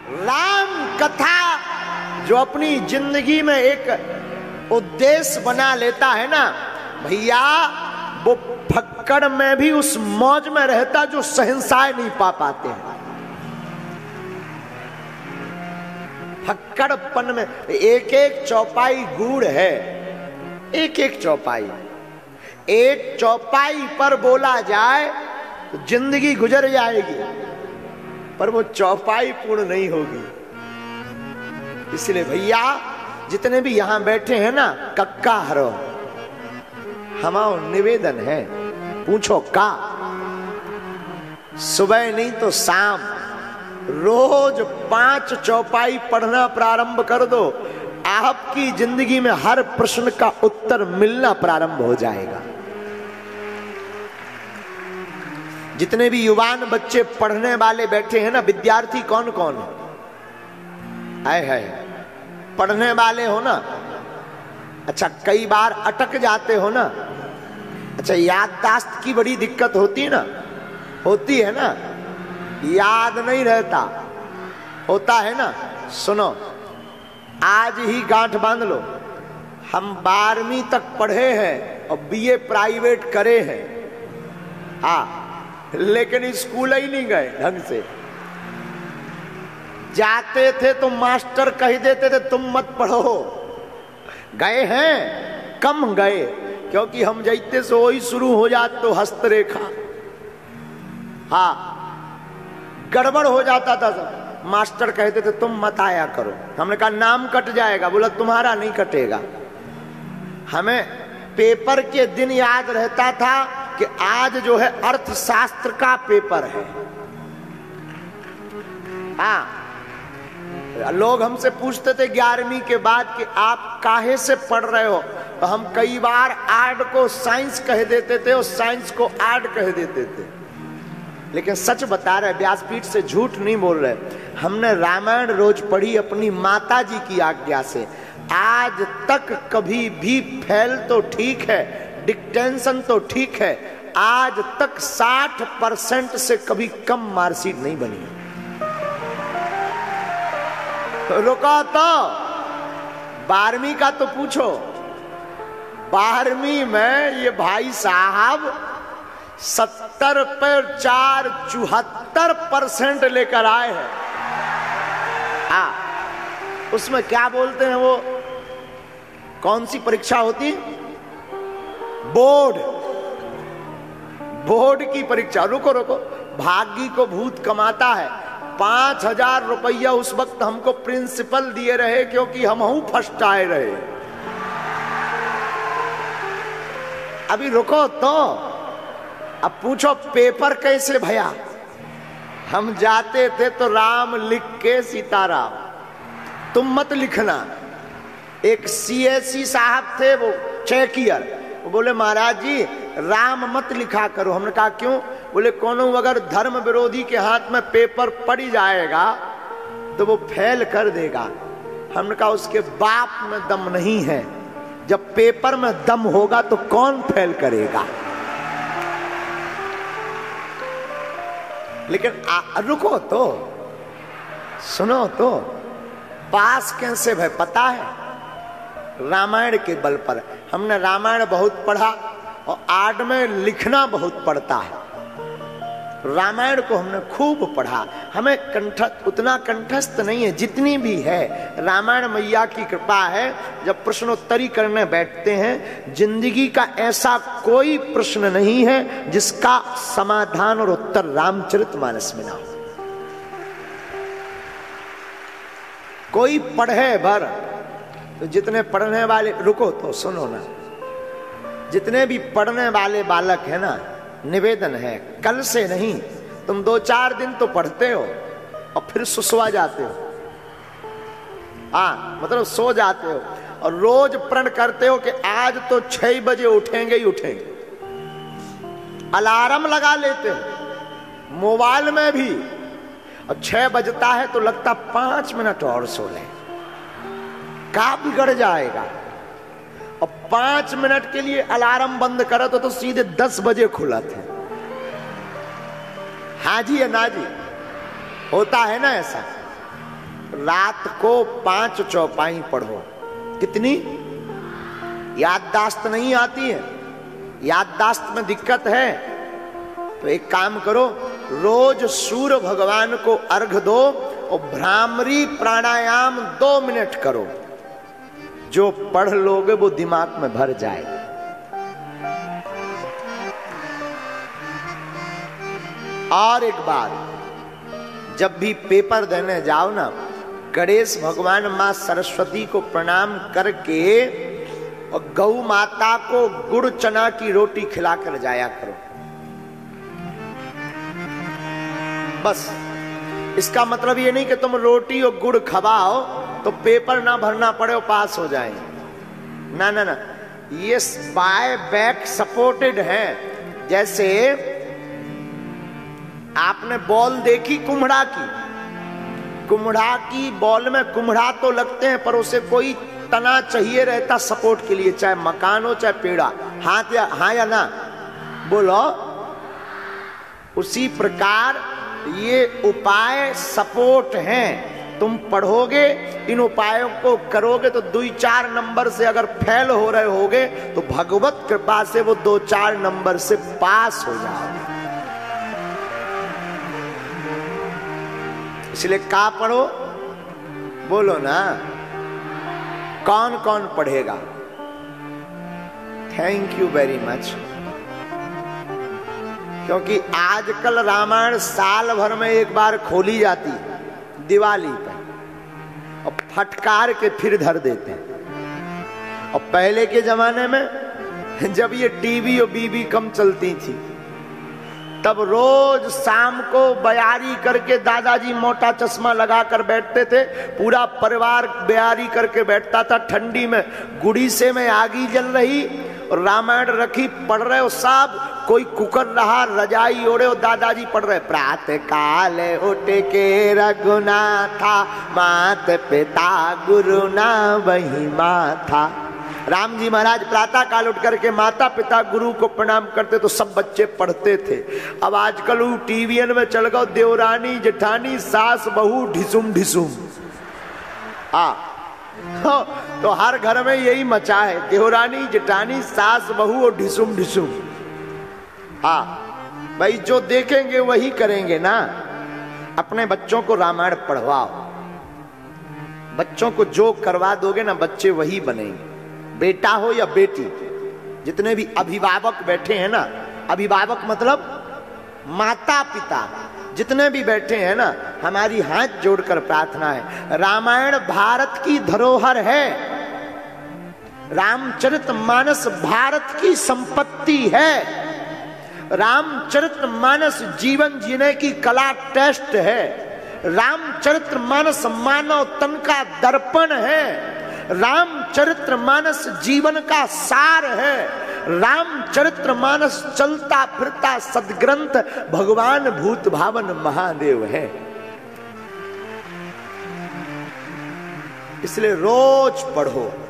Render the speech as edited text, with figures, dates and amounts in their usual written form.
राम कथा जो अपनी जिंदगी में एक उद्देश्य बना लेता है ना भैया, वो फक्कड़ में भी उस मौज में रहता जो शहंशाह नहीं पा पाते हैं। फक्कड़पन में एक एक चौपाई गूढ़ है, एक एक चौपाई, एक चौपाई पर बोला जाए तो जिंदगी गुजर जाएगी, पर वो चौपाई पूर्ण नहीं होगी। इसलिए भैया जितने भी यहां बैठे हैं ना, कक्का हरो हमारा निवेदन है, पूछो का सुबह नहीं तो शाम रोज 5 चौपाई पढ़ना प्रारंभ कर दो, आपकी जिंदगी में हर प्रश्न का उत्तर मिलना प्रारंभ हो जाएगा। जितने भी युवान बच्चे पढ़ने वाले बैठे हैं ना, विद्यार्थी कौन कौन है पढ़ने वाले हो ना? अच्छा, कई बार अटक जाते हो ना? अच्छा, याददाश्त की बड़ी दिक्कत होती है ना? होती है ना, याद नहीं रहता, होता है ना? सुनो, आज ही गांठ बांध लो, हम 12वीं तक पढ़े हैं और बीए प्राइवेट करे हैं, लेकिन स्कूल ही नहीं गए ढंग से। जाते थे तो मास्टर कह देते थे तुम मत पढ़ो, गए हैं कम गए, क्योंकि हम जैते से वही शुरू हो जाते तो हस्तरेखा, गड़बड़ हो जाता था सब। मास्टर कहते थे तुम मत आया करो, हमने कहा नाम कट जाएगा, बोला तुम्हारा नहीं कटेगा। हमें पेपर के दिन याद रहता था कि आज जो है अर्थशास्त्र का पेपर है। लोग हमसे पूछते थे 11वीं के बाद कि आप काहे से पढ़ रहे हो, तो हम कई बार आर्ट को साइंस कह देते थे और साइंस को आर्ट कह देते थे। लेकिन सच बता रहे, व्यासपीठ से झूठ नहीं बोल रहे, हमने रामायण रोज पढ़ी अपनी माता जी की आज्ञा से। आज तक कभी भी फेल तो ठीक है, डिक्टेंशन तो ठीक है, आज तक 60% से कभी कम मार्कशीट नहीं बनी। रुका तो 12वीं का तो पूछो, 12वीं में ये भाई साहब 70 पर 4 74% लेकर आए हैं। उसमें क्या बोलते हैं, वो कौन सी परीक्षा होती? बोर्ड की परीक्षा। रुको, भाग्य को भूत कमाता है। 5000 रुपया उस वक्त हमको प्रिंसिपल दिए रहे, क्योंकि हम फर्स्ट आए रहे। अभी रुको तो, अब पूछो पेपर कैसे भया? हम जाते थे तो राम लिख के सीताराम, तुम मत लिखना। एक सीएससी साहब थे, वो चेकियर, वो बोले महाराज जी राम मत लिखा करो। हमने कहा क्यों? बोले कोनो अगर धर्म विरोधी के हाथ में पेपर पड़ जाएगा तो वो फेल कर देगा। हमने कहा उसके बाप में दम नहीं है, जब पेपर में दम होगा तो कौन फेल करेगा? लेकिन रुको तो, सुनो तो, पास कैसे भाई पता है? रामायण के बल पर। हमने रामायण बहुत पढ़ा और आर्ट में लिखना बहुत पड़ता है। रामायण को हमने खूब पढ़ा, हमें उतना कंठस्थ नहीं है, जितनी भी है रामायण मैया की कृपा है। जब प्रश्नोत्तरी करने बैठते हैं, जिंदगी का ऐसा कोई प्रश्न नहीं है जिसका समाधान और उत्तर रामचरितमानस में ना हो। कोई पढ़े भर तो जितने पढ़ने वाले, रुको तो सुनो ना, जितने भी पढ़ने वाले बालक है ना, निवेदन है कल से नहीं, तुम 2-4 दिन तो पढ़ते हो और फिर सुसवा जाते हो, मतलब सो जाते हो, और रोज प्रण करते हो कि आज तो 6 बजे उठेंगे ही उठेंगे। अलार्म लगा लेते हो मोबाइल में भी, और 6 बजता है तो लगता 5 मिनट और सो ले, का बिगड़ जाएगा। और 5 मिनट के लिए अलार्म बंद करो तो सीधे 10 बजे खुला थे। हाँ जी या ना जी, होता है ना ऐसा? रात को 5 चौपाई पढ़ो। कितनी? याददाश्त नहीं आती है, याददाश्त में दिक्कत है तो एक काम करो, रोज सूर्य भगवान को अर्घ दो और भ्रामरी प्राणायाम 2 मिनट करो। जो पढ़ लोगे वो दिमाग में भर जाएगा। और एक बात, जब भी पेपर देने जाओ ना, गणेश भगवान मां सरस्वती को प्रणाम करके और गौ माता को गुड़ चना की रोटी खिलाकर जाया करो। बस इसका मतलब ये नहीं कि तुम रोटी और गुड़ खवाओ तो पेपर ना भरना पड़े और पास हो जाए। ना ना ना, ये बाय बैक सपोर्टेड है। जैसे आपने बॉल देखी कुम्हड़ा की बॉल में कुम्हड़ा तो लगते हैं पर उसे कोई तना चाहिए रहता सपोर्ट के लिए, चाहे मकान हो चाहे पेड़ा। हाँ या ना बोलो। उसी प्रकार ये उपाय सपोर्ट हैं। तुम पढ़ोगे, इन उपायों को करोगे तो 2-4 नंबर से अगर फेल हो रहे होगे तो भगवत कृपा से वो 2-4 नंबर से पास हो जाओगे। इसलिए का पढ़ो, बोलो ना, कौन कौन पढ़ेगा? Thank you very much. क्योंकि आजकल रामायण साल भर में एक बार खोली जाती है, दिवाली पे, और फटकार के फिर धर देते हैं। और पहले के जमाने में जब ये टीवी और बीबी कम चलती थी तब रोज शाम को बयारी करके दादाजी मोटा चश्मा लगाकर बैठते थे, पूरा परिवार बयारी करके बैठता था। ठंडी में गुड़ीसे में आगी जल रही और रामायण रखी, पढ़ रहे हो सब, कोई कुकर रहा, रजाई ओढ़े और दादाजी पढ़ रहे, प्रातः काल उठ के रघुनाथा, मात पिता गुरु ना वही माथा। राम जी महाराज प्रातः काल उठ करके माता पिता गुरु को प्रणाम करते तो सब बच्चे पढ़ते थे। अब आजकल वो टीवीएन में चल गओ, देवरानी जेठानी सास बहू ढिसुम ढिसुम। तो हर घर में यही मचा है, देवरानी जेठानी सास बहू और ढिसुम ढिसुम। भाई जो देखेंगे वही करेंगे ना। अपने बच्चों को रामायण पढ़वाओ, बच्चों को जो करवा दोगे ना बच्चे वही बनेंगे। बेटा हो या बेटी, जितने भी अभिभावक बैठे हैं ना, अभिभावक मतलब माता पिता, जितने भी बैठे हैं ना, हमारी हाथ जोड़कर प्रार्थना है, रामायण भारत की धरोहर है, रामचरितमानस भारत की संपत्ति है, रामचरितमानस जीवन जीने की कला टेस्ट है, रामचरितमानस मानव तन का दर्पण है, रामचरितमानस जीवन का सार है, रामचरितमानस चलता फिरता सदग्रंथ भगवान भूत भावन महादेव है। इसलिए रोज पढ़ो।